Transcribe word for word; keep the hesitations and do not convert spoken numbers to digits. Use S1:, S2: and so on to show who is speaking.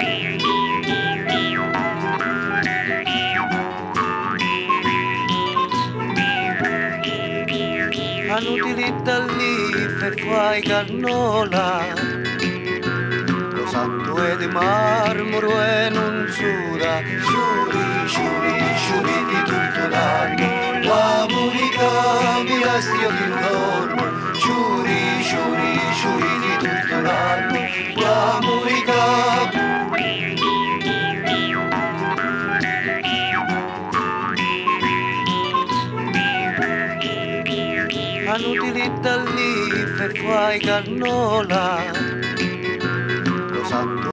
S1: Hanno utilizza l'I F e fai cannola, lo santo è di marmoro e non suda, sciuri, sciuri, sciuri di tutto l'anno, la musica mi resti io d'intorno, sciuri, sciuri, sciuri di tutto l'anno, la musica. Hanno utilizza l'I F e fai cannola, lo santo